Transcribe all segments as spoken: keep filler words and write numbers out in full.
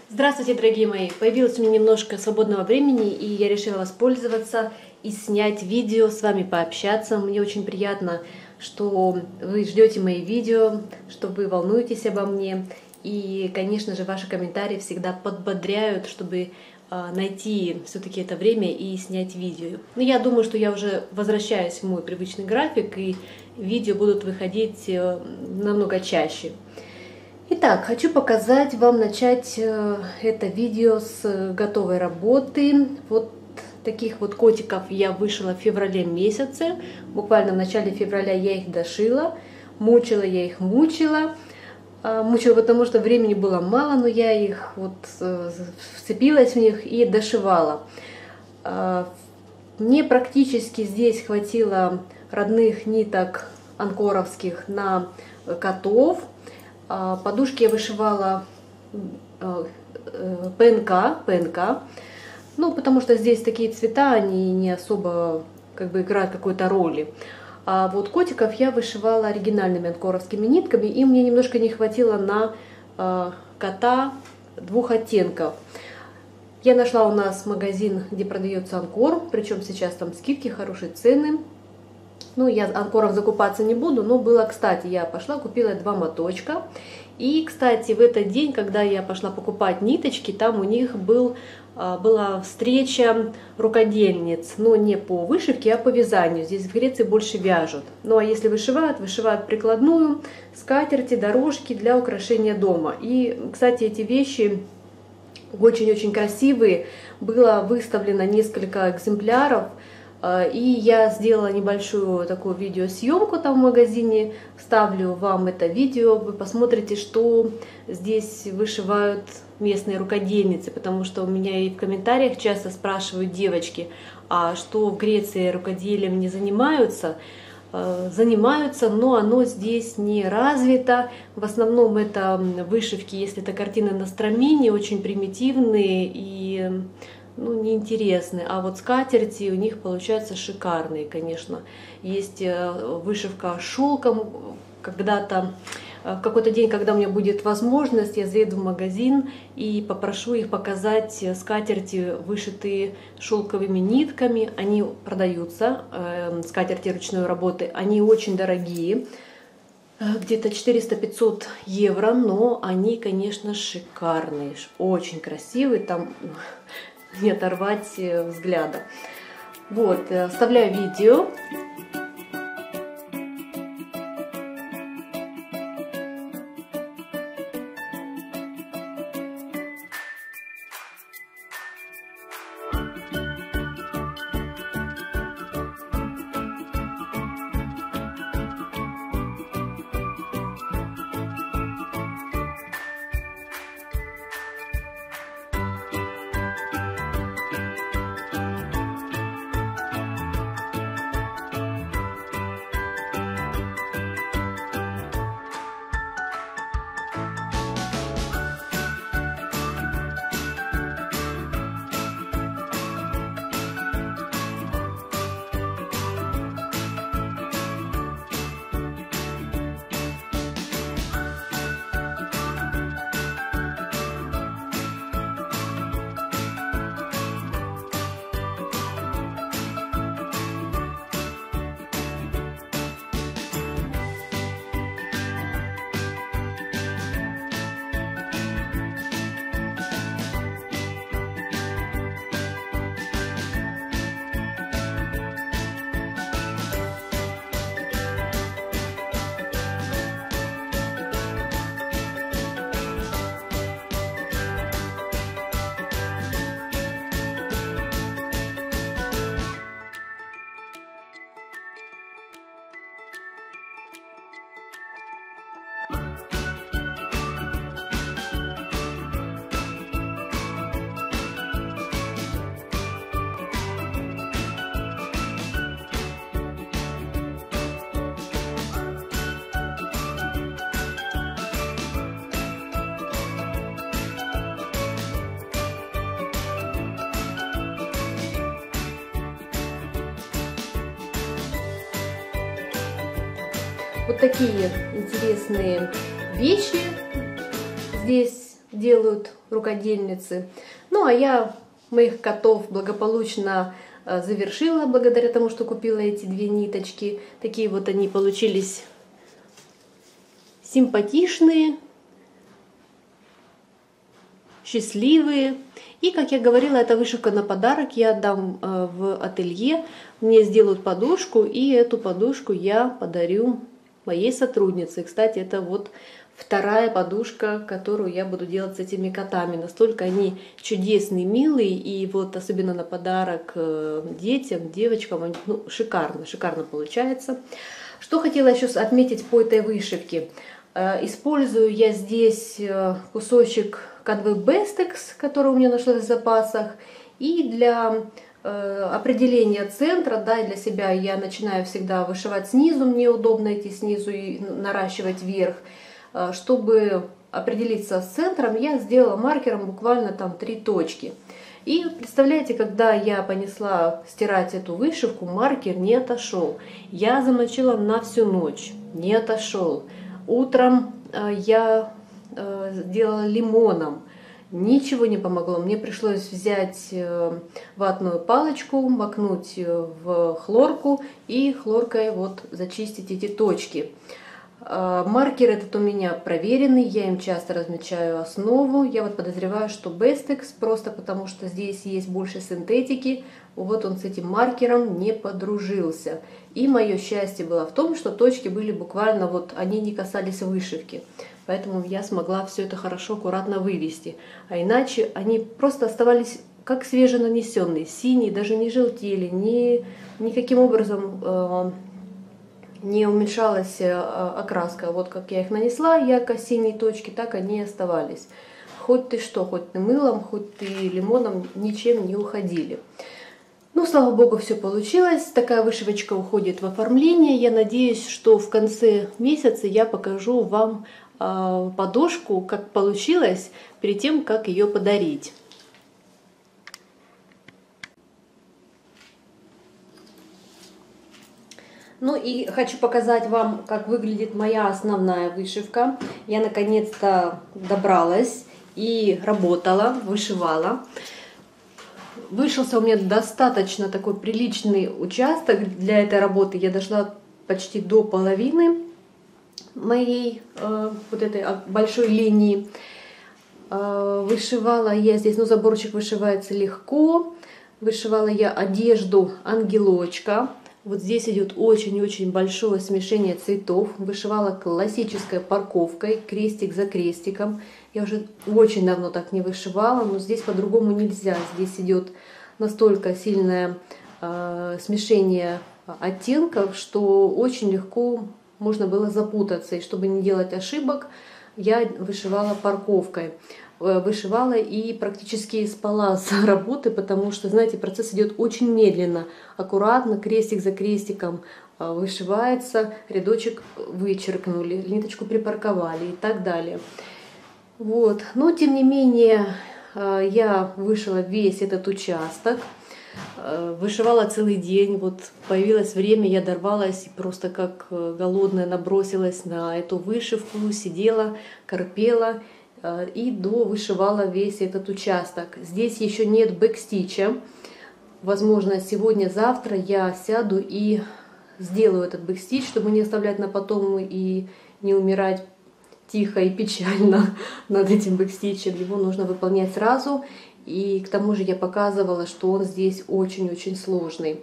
Здравствуйте, дорогие мои! Появилось у меня немножко свободного времени, и я решила воспользоваться и снять видео, с вами пообщаться. Мне очень приятно, что вы ждете мои видео, что вы волнуетесь обо мне. И, конечно же, ваши комментарии всегда подбодряют, чтобы найти все-таки это время и снять видео. Но я думаю, что я уже возвращаюсь в мой привычный график, и видео будут выходить намного чаще. Итак, хочу показать вам, начать это видео с готовой работы. Вот таких вот котиков я вышила в феврале месяце. Буквально в начале февраля я их дошила. Мучила я их, мучила. Мучила, потому что времени было мало, но я их вот вцепилась в них и дошивала. Мне практически здесь хватило родных ниток анкоровских на котов. Подушки я вышивала ПНК, ПНК, ну, потому что здесь такие цвета, они не особо как бы играют какой-то роли. А вот котиков я вышивала оригинальными анкоровскими нитками, и мне немножко не хватило на э, кота двух оттенков. Я нашла у нас магазин, где продается анкор, причем сейчас там скидки, хорошие цены. Ну, я анкоров закупаться не буду, но было, кстати, я пошла, купила два моточка. И, кстати, в этот день, когда я пошла покупать ниточки, там у них был, была встреча рукодельниц, но не по вышивке, а по вязанию. Здесь в Греции больше вяжут. Ну, а если вышивают, вышивают прикладную, скатерти, дорожки для украшения дома. И, кстати, эти вещи очень-очень красивые. Было выставлено несколько экземпляров. И я сделала небольшую такую видеосъемку там в магазине, вставлю вам это видео, вы посмотрите, что здесь вышивают местные рукодельницы, потому что у меня и в комментариях часто спрашивают девочки, а что в Греции рукоделием не занимаются. Занимаются, но оно здесь не развито. В основном это вышивки, если это картины на страмине, очень примитивные и ну, неинтересные, а вот скатерти у них получаются шикарные, конечно. Есть вышивка шелком. Когда-то, в какой-то день, когда у меня будет возможность, я заеду в магазин и попрошу их показать скатерти, вышитые шелковыми нитками. Они продаются, скатерти ручной работы, они очень дорогие, где-то четыреста-пятьсот евро, но они, конечно, шикарные, очень красивые, там не оторвать взгляда. Вот, вставляю видео. Вот такие интересные вещи здесь делают рукодельницы. Ну а я моих котов благополучно завершила благодаря тому, что купила эти две ниточки. Такие вот они получились симпатичные, счастливые. И, как я говорила, это вышивка на подарок. Я отдам в ателье, мне сделают подушку, и эту подушку я подарю моей сотруднице. Кстати, это вот вторая подушка, которую я буду делать с этими котами. Настолько они чудесные, милые, и вот особенно на подарок детям, девочкам, ну, шикарно, шикарно получается. Что хотела еще отметить по этой вышивке. Использую я здесь кусочек канвы Bestex, который у меня нашлась в запасах, и для определения центра, да, и для себя я начинаю всегда вышивать снизу, мне удобно идти снизу и наращивать вверх. Чтобы определиться с центром, я сделала маркером буквально там три точки. И представляете, когда я понесла стирать эту вышивку, маркер не отошел. Я замочила на всю ночь, не отошел. Утром я сделала лимоном, ничего не помогло. Мне пришлось взять ватную палочку, макнуть в хлорку и хлоркой вот зачистить эти точки. Маркер этот у меня проверенный, я им часто размечаю основу. Я вот подозреваю, что Bestex, просто потому что здесь есть больше синтетики, вот он с этим маркером не подружился. И мое счастье было в том, что точки были буквально, вот они не касались вышивки. Поэтому я смогла все это хорошо, аккуратно вывести. А иначе они просто оставались как свеженанесенные, синие, даже не желтели, ни, никаким образом э, не уменьшалась окраска. Вот как я их нанесла, ярко-синие точки, так они и оставались. Хоть ты что, хоть ты мылом, хоть ты лимоном, ничем не уходили. Ну, слава богу, все получилось. Такая вышивочка уходит в оформление. Я надеюсь, что в конце месяца я покажу вам э, подушку, как получилось, перед тем, как ее подарить. Ну и хочу показать вам, как выглядит моя основная вышивка. Я наконец-то добралась и работала, вышивала. Вышелся у меня достаточно такой приличный участок для этой работы. Я дошла почти до половины моей э, вот этой большой линии. Э, вышивала я здесь, ну заборчик вышивается легко. Вышивала я одежду ангелочка. Вот здесь идет очень-очень большое смешение цветов. Вышивала классической парковкой, крестик за крестиком. Я уже очень давно так не вышивала, но здесь по-другому нельзя. Здесь идет настолько сильное э, смешение оттенков, что очень легко можно было запутаться. И чтобы не делать ошибок, я вышивала парковкой. Вышивала и практически спала с работы, потому что, знаете, процесс идет очень медленно, аккуратно, крестик за крестиком вышивается, рядочек вычеркнули, ниточку припарковали и так далее. Вот. Но, тем не менее, я вышила весь этот участок, вышивала целый день, вот появилось время, я дорвалась и просто как голодная набросилась на эту вышивку, сидела, корпела и до вышивала весь этот участок. Здесь еще нет бэкстича. Возможно, сегодня-завтра я сяду и сделаю этот бэкстич, чтобы не оставлять на потом и не умирать тихо и печально над этим бэкстичем. Его нужно выполнять сразу. И к тому же я показывала, что он здесь очень-очень сложный.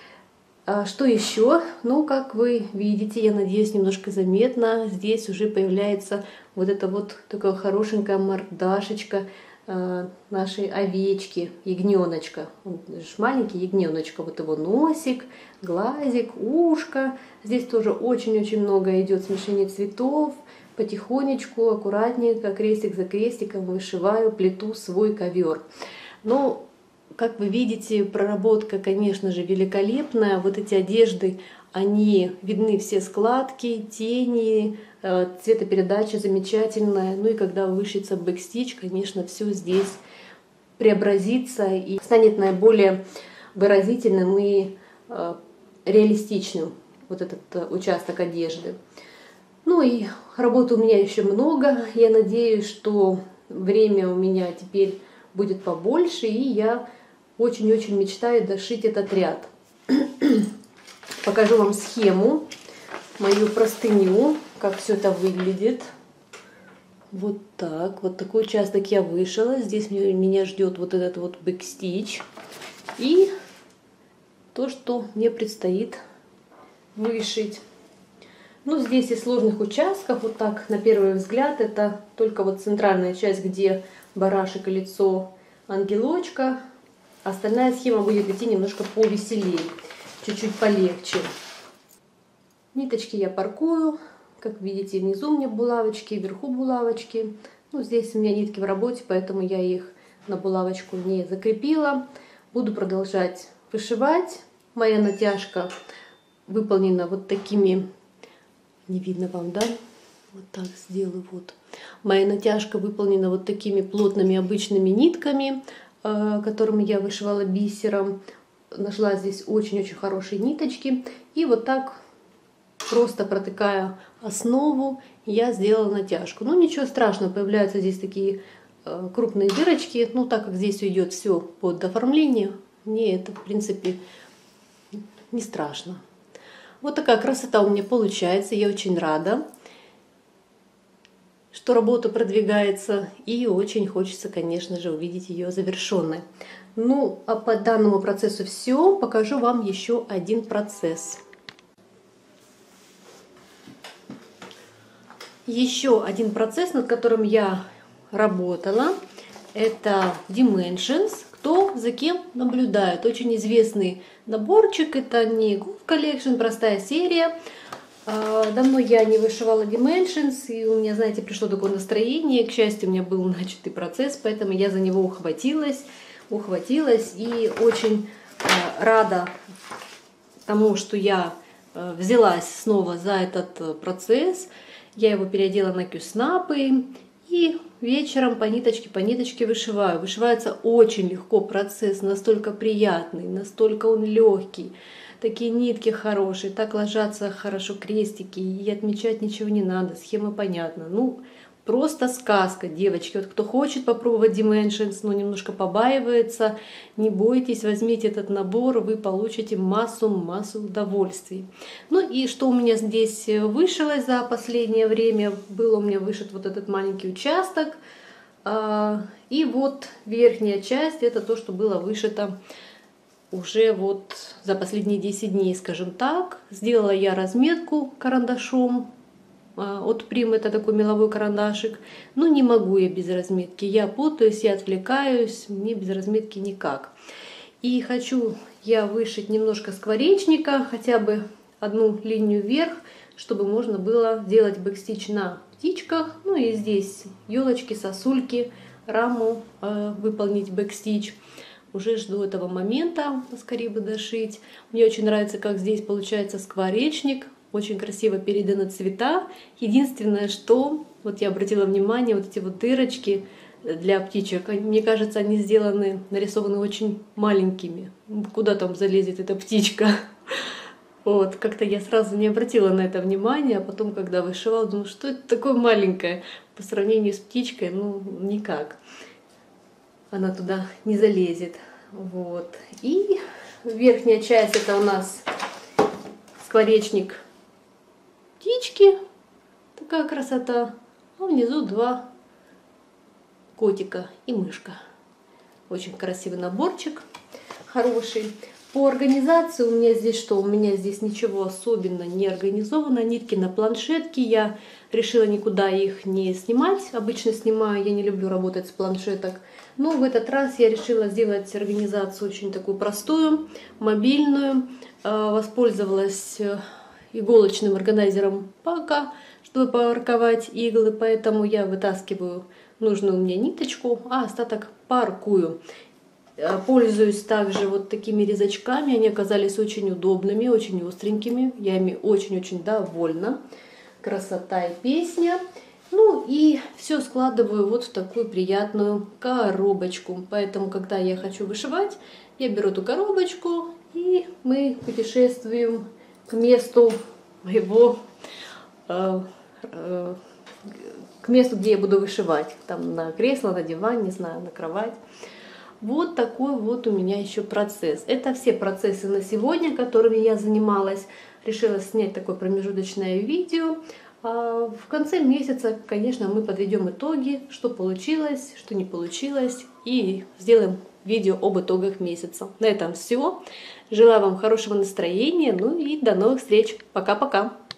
Что еще? Ну, как вы видите, я надеюсь, немножко заметно, здесь уже появляется вот эта вот такая хорошенькая мордашечка э, нашей овечки, ягненочка. Он же маленький ягненочка, вот его носик, глазик, ушко. Здесь тоже очень-очень много идет смешения цветов. Потихонечку, аккуратненько, крестик за крестиком вышиваю, плету свой ковер. Но как вы видите, проработка, конечно же, великолепная. Вот эти одежды, они видны все складки, тени, цветопередача замечательная. Ну и когда вышьется бэкстич, конечно, все здесь преобразится и станет наиболее выразительным и реалистичным вот этот участок одежды. Ну и работы у меня еще много. Я надеюсь, что время у меня теперь будет побольше, и я очень-очень мечтаю дошить этот ряд. Покажу вам схему, мою простыню, как все это выглядит. Вот так, вот такой участок я вышила. Здесь меня ждет вот этот вот бэкстич. И то, что мне предстоит вышить. Ну, здесь из сложных участков, вот так, на первый взгляд, это только вот центральная часть, где барашек и лицо ангелочка. Остальная схема будет идти немножко повеселее, чуть-чуть полегче. Ниточки я паркую. Как видите, внизу у меня булавочки, вверху булавочки. Ну, здесь у меня нитки в работе, поэтому я их на булавочку не закрепила. Буду продолжать вышивать. Моя натяжка выполнена вот такими... Не видно вам, да? Вот так сделаю. Вот. Моя натяжка выполнена вот такими плотными обычными нитками, которыми я вышивала бисером. Нашла здесь очень-очень хорошие ниточки. И вот так, просто протыкая основу, я сделала натяжку. Ну, ничего страшного, появляются здесь такие крупные дырочки. Ну, так как здесь идет все под оформление, мне это, в принципе, не страшно. Вот такая красота у меня получается. Я очень рада, что работа продвигается. И очень хочется, конечно же, увидеть ее завершенной. Ну, а по данному процессу все. Покажу вам еще один процесс. Еще один процесс, над которым я работала, это Dimensions. Кто за кем наблюдает. Очень известный наборчик. Это не Gold Collection, простая серия. Давно я не вышивала Dimensions, и у меня, знаете, пришло такое настроение. К счастью, у меня был начатый процесс, поэтому я за него ухватилась. Ухватилась и очень рада тому, что я взялась снова за этот процесс. Я его переодела на кюснапы. И вечером по ниточке, по ниточке вышиваю. Вышивается очень легко процесс, настолько приятный, настолько он легкий. Такие нитки хорошие, так ложатся хорошо крестики, и отмечать ничего не надо, схема понятна. Ну, просто сказка, девочки. Вот кто хочет попробовать Dimensions, но немножко побаивается, не бойтесь, возьмите этот набор, вы получите массу-массу удовольствий. Ну и что у меня здесь вышилось за последнее время, был у меня вышит вот этот маленький участок. И вот верхняя часть, это то, что было вышито уже вот за последние десять дней, скажем так. Сделала я разметку карандашом. От Прим, это такой меловой карандашик. Но не могу я без разметки. Я путаюсь, я отвлекаюсь, мне без разметки никак. И хочу я вышить немножко скворечника, хотя бы одну линию вверх, чтобы можно было делать бэкстич на птичках. Ну и здесь елочки, сосульки, раму э, выполнить бэкстич. Уже жду этого момента, поскорее бы дошить. Мне очень нравится, как здесь получается скворечник. Очень красиво переданы цвета. Единственное, что, вот я обратила внимание, вот эти вот дырочки для птичек, мне кажется, они сделаны, нарисованы очень маленькими. Куда там залезет эта птичка? Вот, как-то я сразу не обратила на это внимание, а потом, когда вышивала, думала, что это такое маленькое по сравнению с птичкой, ну, никак. Она туда не залезет. Вот. И верхняя часть, это у нас скворечник птички, такая красота, а внизу два котика и мышка. Очень красивый наборчик, хороший. По организации у меня здесь что? У меня здесь ничего особенно не организовано. Нитки на планшетке. Я решила никуда их не снимать. Обычно снимаю, я не люблю работать с планшеток. Но в этот раз я решила сделать организацию очень такую простую, мобильную. Воспользовалась иголочным органайзером Пака, чтобы парковать иглы. Поэтому я вытаскиваю нужную мне ниточку, а остаток паркую. Пользуюсь также вот такими резачками. Они оказались очень удобными, очень остренькими. Я ими очень-очень довольна. Красота и песня. Ну и все складываю вот в такую приятную коробочку. Поэтому, когда я хочу вышивать, я беру эту коробочку, и мы путешествуем к месту моего э, э, к месту, где я буду вышивать. Там на кресло, на диван, не знаю, на кровать. Вот такой вот у меня еще процесс. Это все процессы на сегодня, которыми я занималась. Решила снять такое промежуточное видео. В конце месяца, конечно, мы подведем итоги, что получилось, что не получилось, и сделаем видео об итогах месяца. На этом все. Желаю вам хорошего настроения, ну и до новых встреч. Пока-пока.